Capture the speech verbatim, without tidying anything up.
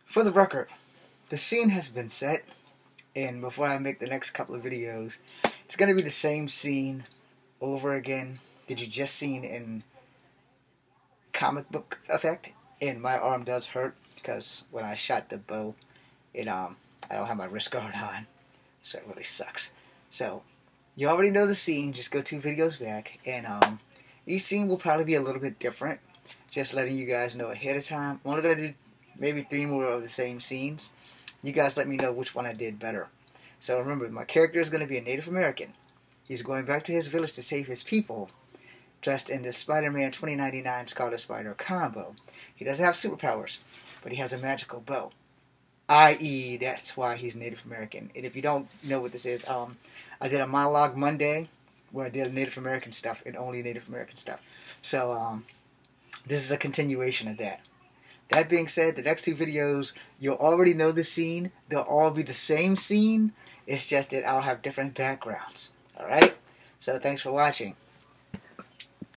For the record, the scene has been set, and before I make the next couple of videos, it's going to be the same scene over again that you just seen in comic book effect. And my arm does hurt because when I shot the bow, it um I don't have my wrist guard on, so it really sucks. So you already know the scene. Just go two videos back, and um each scene will probably be a little bit different. Just letting you guys know ahead of time. I'm only gonna do maybe three more of the same scenes. You guys let me know which one I did better. So remember, my character is going to be a Native American. He's going back to his village to save his people, dressed in the Spider-Man twenty ninety-nine Scarlet Spider combo. He doesn't have superpowers, but he has a magical bow. that is, that's why he's Native American. And if you don't know what this is, um, I did a monologue Monday where I did Native American stuff and only Native American stuff. So um, this is a continuation of that. That being said, the next two videos, you'll already know the scene. They'll all be the same scene. It's just that I'll have different backgrounds. Alright? So thanks for watching.